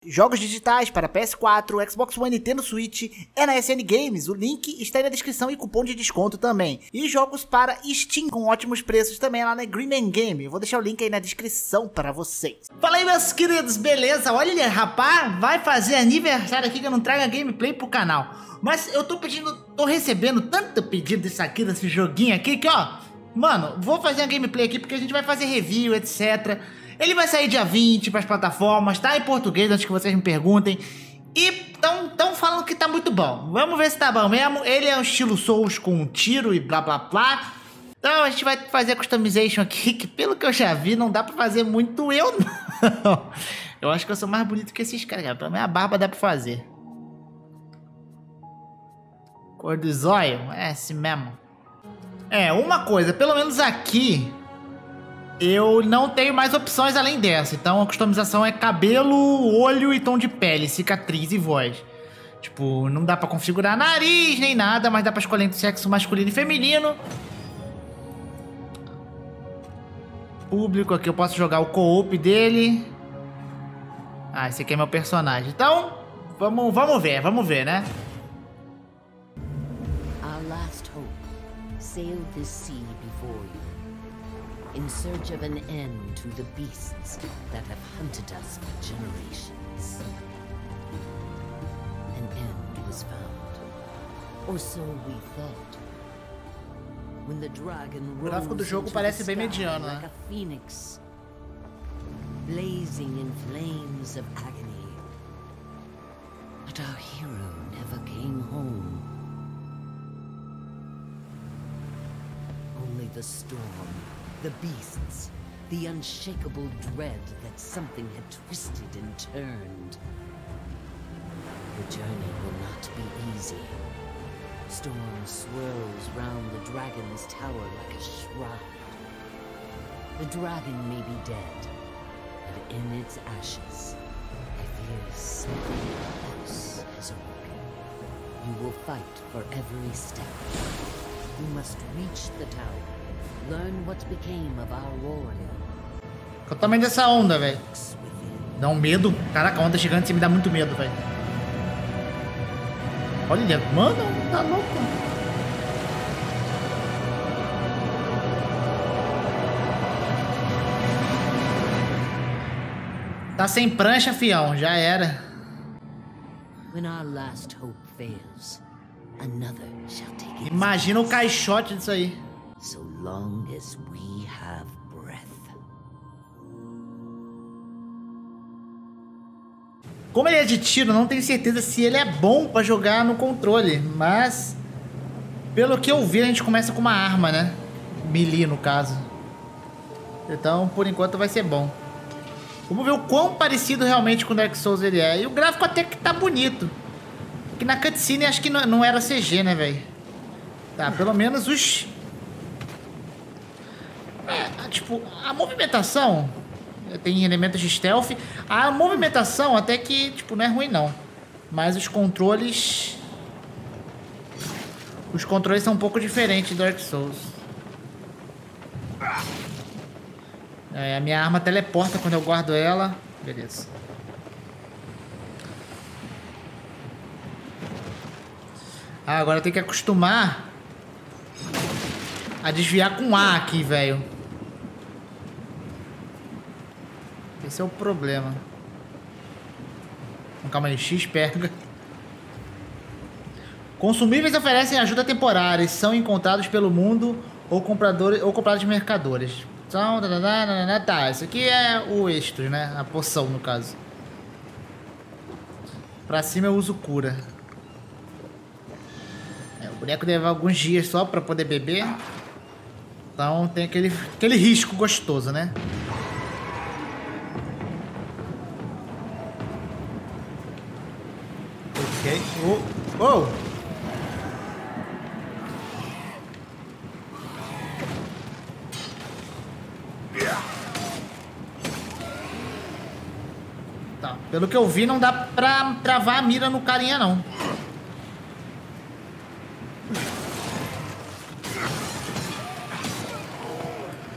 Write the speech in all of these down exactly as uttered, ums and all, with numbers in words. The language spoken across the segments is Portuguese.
Jogos digitais para P S quatro, Xbox One e Nintendo Switch é na S N Games, o link está aí na descrição e cupom de desconto também. E jogos para Steam com ótimos preços também lá na Green Man Game, eu vou deixar o link aí na descrição para vocês. Fala aí meus queridos, beleza? Olha rapaz, vai fazer aniversário aqui que eu não trago a gameplay pro canal. Mas eu tô pedindo, tô recebendo tanto pedido disso aqui, desse joguinho aqui que ó, mano, vou fazer a gameplay aqui porque a gente vai fazer review, etcétera. Ele vai sair dia vinte para as plataformas, tá em português, antes que vocês me perguntem. E estão falando que tá muito bom. Vamos ver se tá bom mesmo. Ele é um estilo Souls com tiro e blá blá blá. Então a gente vai fazer a customization aqui, que pelo que eu já vi, não dá pra fazer muito eu não. Eu acho que eu sou mais bonito que esses caras. Pelo menos a barba dá pra fazer. Cor do zóio? É assim mesmo. É, uma coisa, pelo menos aqui... eu não tenho mais opções além dessa. Então a customização é cabelo, olho e tom de pele, cicatriz e voz. Tipo, não dá pra configurar nariz nem nada, mas dá pra escolher entre sexo masculino e feminino. Público, aqui eu posso jogar o co-op dele. Ah, esse aqui é meu personagem. Então, vamos, vamos ver, vamos ver, né? Our last hope sailed this sea before you, in search of an end to the beasts that have hunted us for generations. An end was found, or so we thought. When the dragon O gráfico do jogo parece bem mediano, né? like a phoenix, blazing in flames of agony. But our hero never came home. Only the storm, the beasts, the unshakable dread that something had twisted and turned. The journey will not be easy. Storm swirls round the dragon's tower like a shroud. The dragon may be dead, but in its ashes, I fear something else has awoken. You will fight for every step. You must reach the tower. Learn what became of our warrior. Qual o tamanho dessa onda, velho? Dá um medo. Caraca, a onda gigante me dá muito medo, velho. Olha, mano, tá louco. Tá sem prancha, fião. Já era. When our last hope fails, another shall take its Imagina o caixote disso aí. so long as we have breath. Como ele é de tiro, não tenho certeza se ele é bom pra jogar no controle, mas pelo que eu vi, a gente começa com uma arma, né? Melee, no caso. Então, por enquanto, vai ser bom. Vamos ver o quão parecido realmente com o Dark Souls ele é. E o gráfico até que tá bonito. Porque na cutscene acho que não, não era C G, né, velho? Tá, pelo menos os... É, tipo, a movimentação... Tem elementos de stealth. A movimentação até que, tipo, não é ruim, não. Mas os controles... Os controles são um pouco diferentes do Dark Souls. É, a minha arma teleporta quando eu guardo ela. Beleza. Ah, agora tem que acostumar a desviar com A aqui, velho. Esse é o problema. Calma aí, X pega. Consumíveis oferecem ajuda temporária e são encontrados pelo mundo ou compradores ou comprados de mercadores. Então, tá, isso aqui é o extras, né? A poção, no caso. Pra cima eu uso cura. É, o boneco deve levar alguns dias só pra poder beber. Então tem aquele, aquele risco gostoso, né? Ok. Oh! Oh! Tá. Pelo que eu vi, não dá pra travar a mira no carinha, não.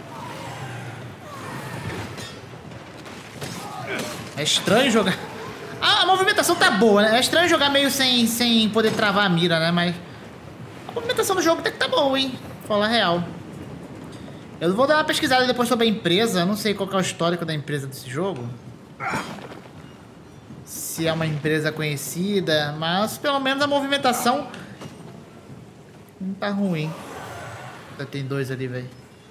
É estranho jogar A, a movimentação tá boa, né? É estranho jogar meio sem, sem poder travar a mira, né? Mas a movimentação do jogo até que tá boa, hein? Falar a real. Eu vou dar uma pesquisada depois sobre a empresa. Eu não sei qual que é o histórico da empresa desse jogo. Se é uma empresa conhecida, mas pelo menos a movimentação não tá ruim. Já tem dois ali, velho.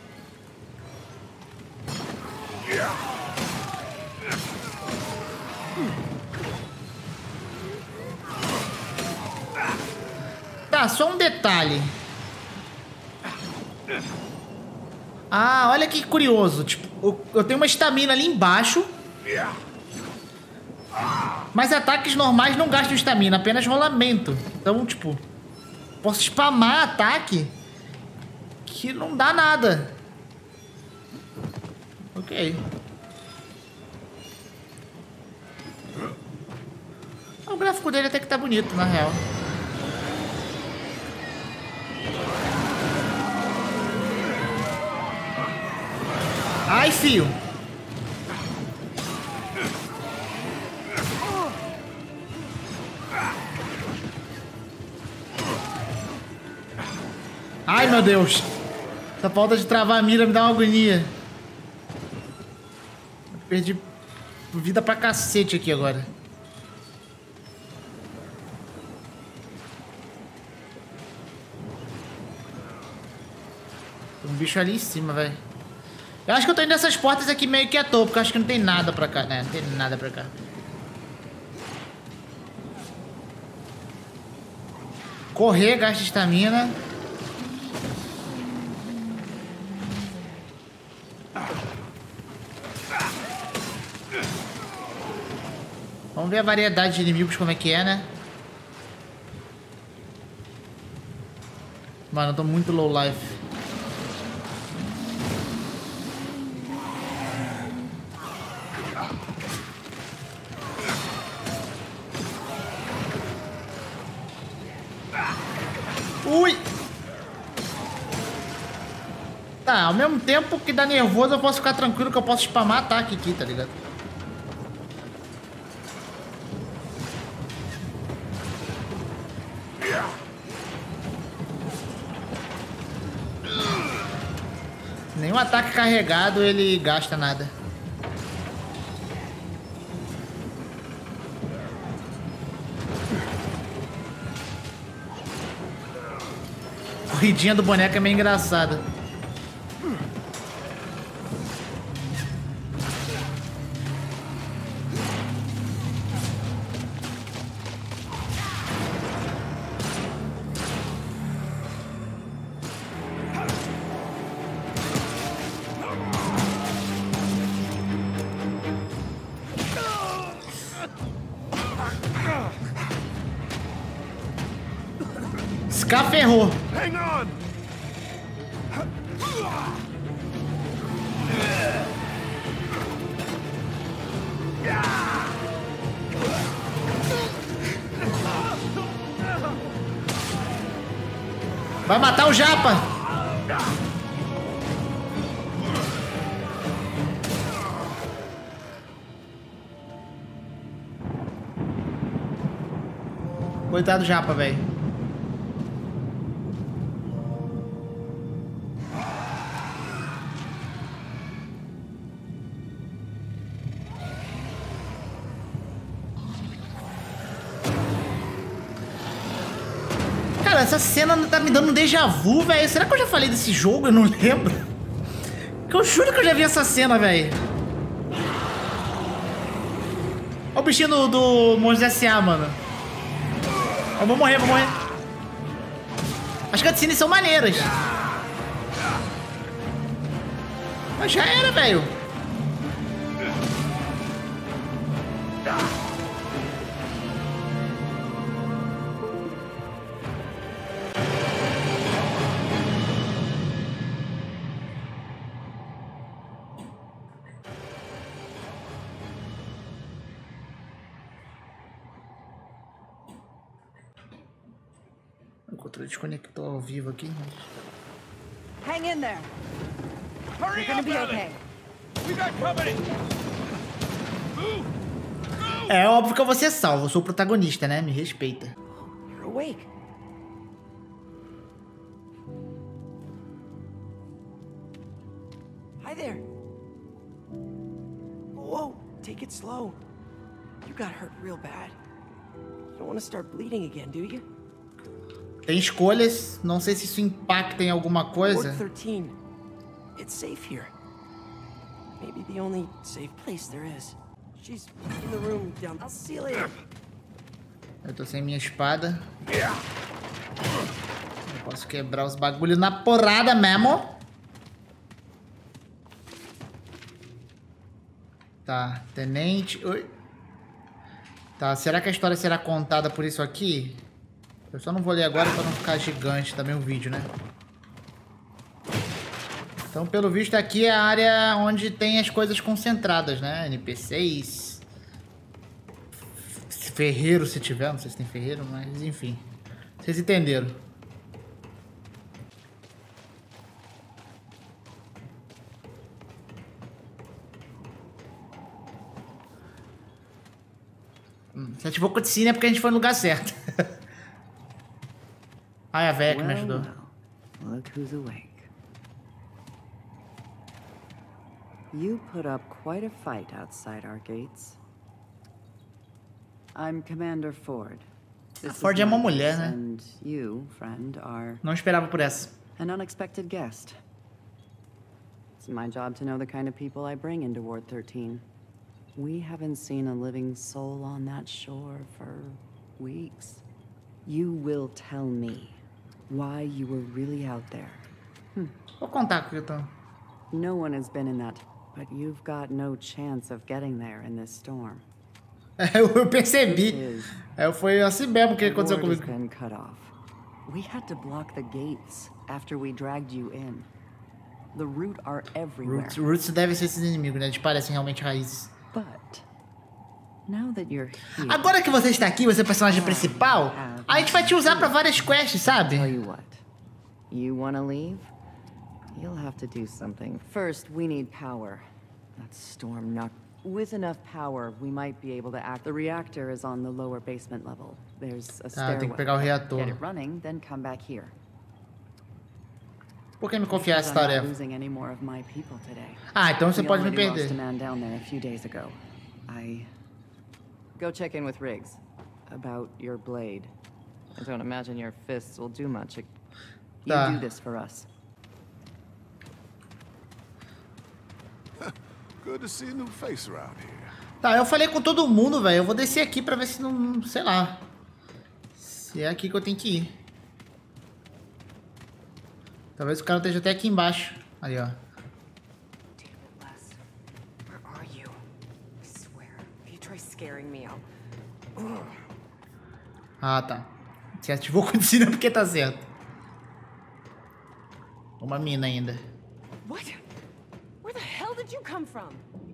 Tá, só um detalhe. Ah, olha que curioso. Tipo, eu tenho uma estamina ali embaixo. Mas ataques normais não gastam estamina, apenas rolamento. Então, tipo, posso spamar ataque que não dá nada. Ok. O gráfico dele até que tá bonito, na real. Ai, fio. Ai, meu Deus. Essa falta de travar a mira me dá uma agonia. Eu perdi vida pra cacete aqui agora. Tem um bicho ali em cima, velho. Eu acho que eu tô indo nessas portas aqui meio que à toa, porque eu acho que não tem nada pra cá, né? Não tem nada pra cá. Correr, gasta estamina. Vamos ver a variedade de inimigos como é que é, né? Mano, eu tô muito low life. Ui! Tá, ao mesmo tempo que dá nervoso, eu posso ficar tranquilo que eu posso spamar ataque aqui, tá ligado? Nenhum ataque carregado ele gasta nada. Corridinha do boneco é meio engraçada. Ska ferrou. Hang on. Vai matar o Japa. Coitado do Japa, velho. Cara, essa cena tá me dando um déjà vu, velho. Será que eu já falei desse jogo? Eu não lembro. Eu juro que eu já vi essa cena, velho. Olha o bichinho do, do Monstros S A, mano. Eu vou morrer, vou morrer. As cutscenes são maneiras. Mas já era, velho. O controle desconectou ao vivo aqui. Hang in there. Hurry You're gonna up, be Alan. okay. We got company. Move. Move. É óbvio que eu vou ser salvo. Eu sou o protagonista, né? Me respeita. You're awake. Hi there. Whoa, take it slow. You got hurt real bad. You don't want to start bleeding again, do you? Tem escolhas. Não sei se isso impacta em alguma coisa. Ward thirteen. It's safe here. Maybe the only safe place there is. She's in the room down. I'll see you later. Eu tô sem minha espada. Eu posso quebrar os bagulhos na porrada mesmo. Tá, tenente. Oi. Tá, será que a história será contada por isso aqui? Eu só não vou ler agora pra não ficar gigante também o vídeo, né? Então, pelo visto, aqui é a área onde tem as coisas concentradas, né? N P Cs. Ferreiro, se tiver. Não sei se tem ferreiro, mas enfim. Vocês entenderam. Hum, se ativou cutscene é porque a gente foi no lugar certo. Ai, a véia que me ajudou. Well, look who's awake. You put up quite a fight outside our gates. I'm Commander Ford. A Ford é uma mulher, né? And you, friend, are Não esperava por essa. an unexpected guest. It's my job to know the kind of people I bring into Ward thirteen. We haven't seen a living soul on that shore for weeks. You will tell me why you were really out there. Vou contar o que eu tô. No one has been in that, but you've got no chance of getting there in this storm. Eu percebi. Eu foi assim mesmo que aconteceu The ward has comigo. been cut off. We had to block the gates after we dragged you in. The root are everywhere. Roots, Roots deve ser esses inimigos, né? Eles parecem realmente raízes. But now that you're here, Agora que você está aqui, você é o personagem principal, a gente vai te usar pra várias quests, sabe? tell you what. You want to leave? You'll have to do something. First, we need power. That storm knocked. With enough power, we might be able to act. The reactor is on the lower basement level. There's a Tá, stairwell. tem que pegar o reator. Get it running, then come back here. Por que me confiar essa I'm not tarefa? losing any more of my people today. Ah, então você We pode me already lost perder. a man down there a few days ago. I go check in with Riggs about your blade. I don't imagine your fists will do much. You Tá. do this for us. Good to see a new face around here. Tá, eu falei com todo mundo, velho. Eu vou descer aqui pra ver se não... Sei lá. Se é aqui que eu tenho que ir. Talvez o cara esteja até aqui embaixo. Ali, ó. Damn it, Les. Where are you? I swear, if you try scaring me, I'll... Ugh. Ah, tá. Se ativou o cutscene porque tá certo. Uma mina ainda. What? Where the hell did you come from?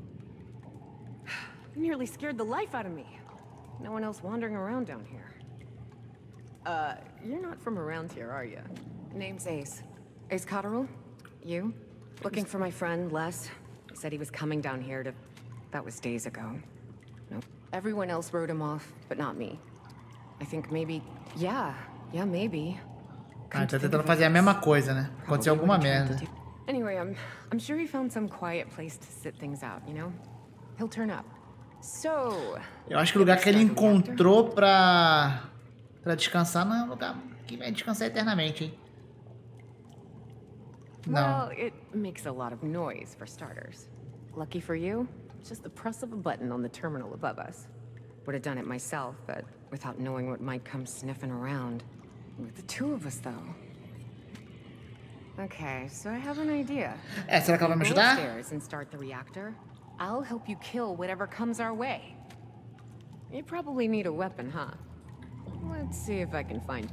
You nearly scared the life out of me. No one else wandering around down here. Uh, you're not from around here, are you? Name's Ace. Ace Cotterill? You? Looking for my friend, Les. He said he was coming down here to... That was days ago. Nope. Everyone else wrote him off, but not me. I think maybe... Yeah. Yeah, maybe. Ah, tá tentando fazer a mesma coisa, né? Aconteceu alguma merda. Anyway, I'm I'm sure he found some quiet place to sit things out, you know? He'll turn up. So, Eu acho que o lugar que ele encontrou pra... Pra descansar não é um lugar que vai descansar eternamente, hein? Não. well, it makes a lot of noise for starters. Lucky for you, it's just the press of a button on the terminal above us. Would have done it myself, but without knowing what might come sniffing around. With the two of us, though. Okay, so I have an idea. É, será que ela vai me Go ajudar? upstairs and start the reactor. I'll help you kill whatever comes our way. You probably need a weapon, huh? Let's see if I can find.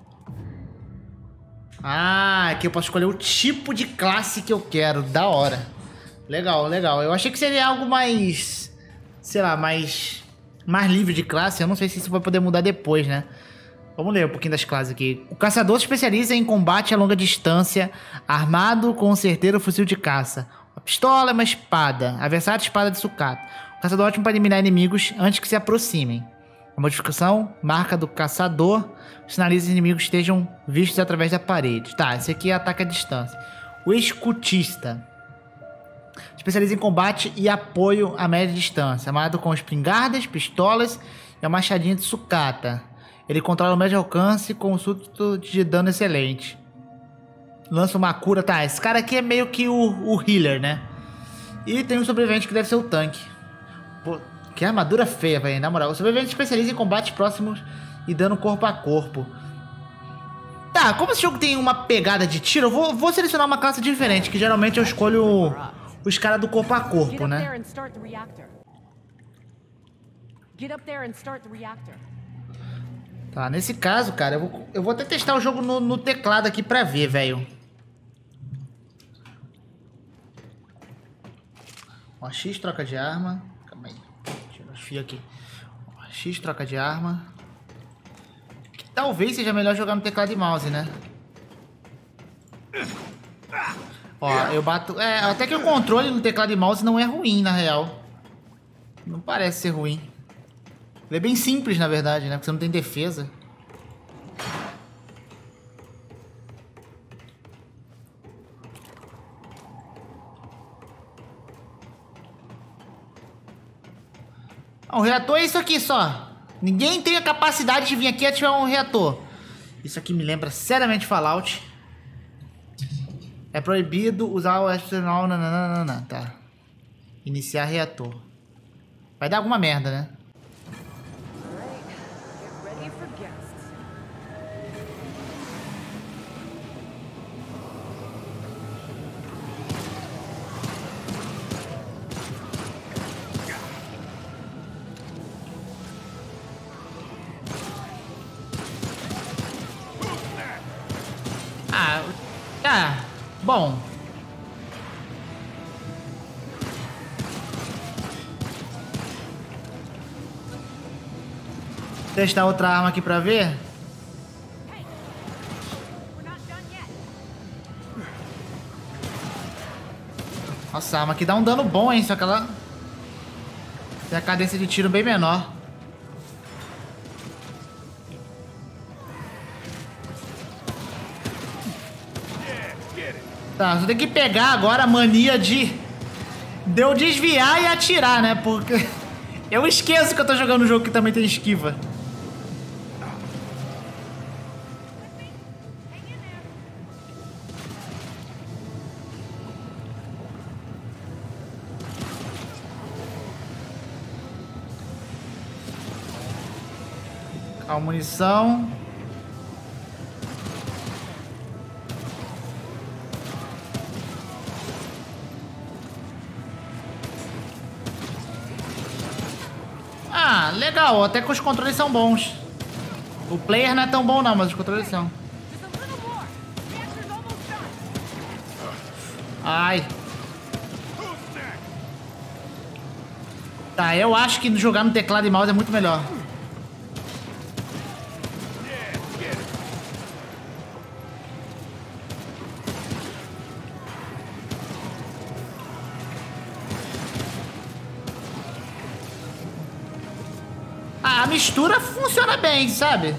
Ah, aqui eu posso escolher o tipo de classe que eu quero. Da hora. Legal, legal. Eu achei que seria algo mais... Sei lá, mais... Mais livre de classe. Eu não sei se isso vai poder mudar depois, né? Vamos ler um pouquinho das classes aqui. O caçador se especializa em combate a longa distância, armado com um certeiro fuzil de caça. Uma pistola e uma espada. Adversário, espada de sucata. Caçador ótimo para eliminar inimigos antes que se aproximem. A modificação, marca do caçador, sinaliza que os inimigos estejam vistos através da parede. Tá, esse aqui é ataque à distância. O escutista. Especializa em combate e apoio a média distância. Armado com espingardas, pistolas e a machadinha de sucata. Ele controla o médio alcance com um súbito de dano excelente. Lança uma cura. Tá, esse cara aqui é meio que o, o healer, né? E tem um sobrevivente que deve ser o tanque. Pô, que armadura feia, velho. Na moral, o sobrevivente especializa em combates próximos e dano corpo a corpo. Tá, como esse jogo tem uma pegada de tiro, eu vou, vou selecionar uma classe diferente, que geralmente eu escolho os caras do corpo a corpo, né? Tá, nesse caso, cara, eu vou, eu vou até testar o jogo no, no teclado aqui pra ver, velho. Ó, X troca de arma. Calma aí. Tira os fios aqui. Ó, X troca de arma. Que talvez seja melhor jogar no teclado e mouse, né? Ó, eu bato... É, até que o controle no teclado e mouse não é ruim, na real. Não parece ser ruim. Ele é bem simples, na verdade, né? Porque você não tem defesa. Ah, o reator é isso aqui só. Ninguém tem a capacidade de vir aqui e ativar um reator. Isso aqui me lembra seriamente Fallout. É proibido usar o astronauta. Nananana, tá. Iniciar reator. Vai dar alguma merda, né? Ah, tá. Bom. Testar outra arma aqui pra ver. Nossa, a arma aqui dá um dano bom, hein? Só que ela tem a cadência de tiro bem menor. Tá, só tem que pegar agora a mania de... de eu desviar e atirar, né? Porque eu esqueço que eu tô jogando um jogo que também tem esquiva. A munição. Ah, legal, até que os controles são bons. O player não é tão bom não, mas os controles são. Ai. Tá, eu acho que jogar no teclado e mouse é muito melhor. A mistura funciona bem, sabe?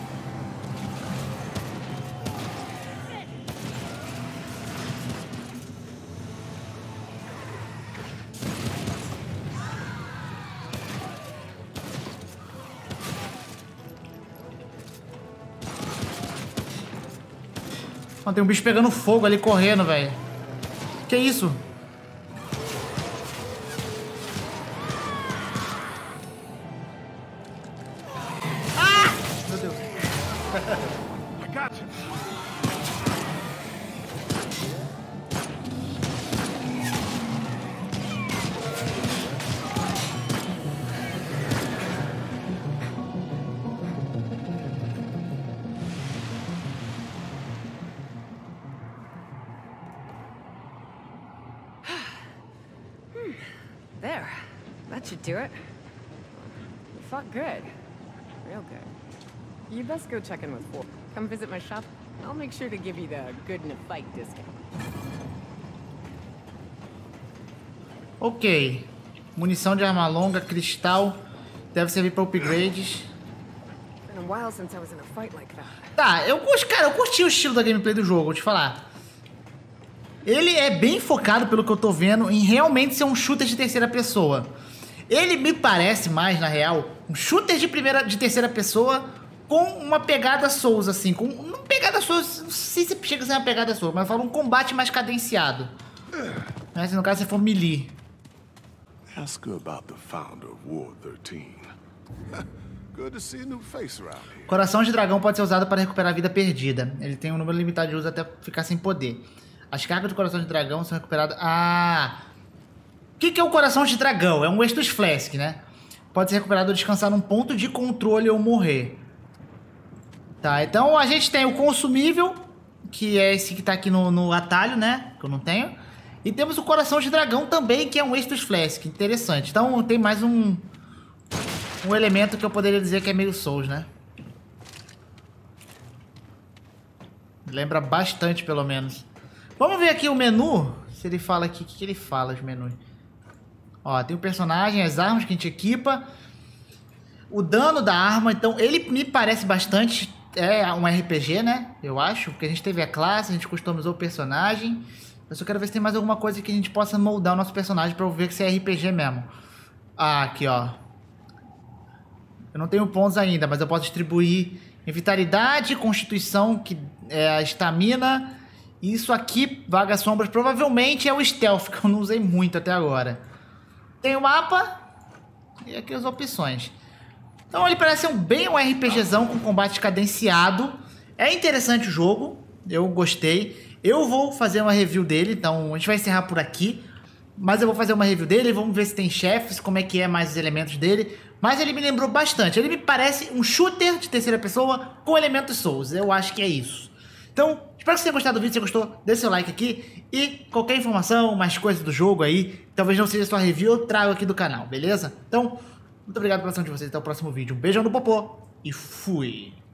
Ó, tem um bicho pegando fogo ali correndo, velho. Que isso? There. That should do it. You fought good. Real good. You best go check in with Ford. Come visit my shop. I'll make sure to give you the good in a fight discount. Ok. Munição de arma longa, cristal. Deve servir pra upgrades. Been a while since I was in a fight like that. Tá, eu curti, cara, eu curti o estilo da gameplay do jogo, vou te falar. Ele é bem focado, pelo que eu tô vendo, em realmente ser um shooter de terceira pessoa. Ele me parece mais, na real, um shooter de primeira, de terceira pessoa com uma pegada Souls, assim, com uma pegada Souls, não sei se chega a ser uma pegada Souls, mas eu falo um combate mais cadenciado. Né, se no caso você for melee. Ask her about the founder of Ward thirteen. Good to see a new face around here. Coração de dragão pode ser usado para recuperar a vida perdida. Ele tem um número limitado de uso até ficar sem poder. As cargas do coração de dragão são recuperadas... Ah! O que, que é o coração de dragão? É um Estus Flask, né? Pode ser recuperado ou descansar num ponto de controle ou morrer. Tá, então a gente tem o consumível, que é esse que tá aqui no, no atalho, né? Que eu não tenho. E temos o coração de dragão também, que é um Estus Flask. Interessante. Então tem mais um... Um elemento que eu poderia dizer que é meio Souls, né? Lembra bastante, pelo menos. Vamos ver aqui o menu. Se ele fala aqui. O que, que ele fala, os menus? Ó, tem o personagem, as armas que a gente equipa. O dano da arma. Então, ele me parece bastante... É um R P G, né? Eu acho. Porque a gente teve a classe, a gente customizou o personagem. Eu só quero ver se tem mais alguma coisa que a gente possa moldar o nosso personagem pra eu ver se é R P G mesmo. Ah, aqui, ó. Eu não tenho pontos ainda, mas eu posso distribuir em vitalidade, constituição, que é a estamina. E isso aqui, vagas sombras, provavelmente é o stealth, que eu não usei muito até agora. Tem o mapa e aqui as opções. Então ele parece ser um, bem um RPGzão com combate cadenciado. É interessante o jogo, eu gostei. Eu vou fazer uma review dele, então a gente vai encerrar por aqui. Mas eu vou fazer uma review dele, vamos ver se tem chefes, como é que é mais os elementos dele. Mas ele me lembrou bastante, ele me parece um shooter de terceira pessoa com elementos Souls. Eu acho que é isso. Então, espero que você tenha gostado do vídeo. Se você gostou, deixa seu like aqui. E qualquer informação, mais coisas do jogo aí, talvez não seja só review, eu trago aqui do canal, beleza? Então, muito obrigado pela atenção de vocês. Até o próximo vídeo. Um beijão no popô e fui!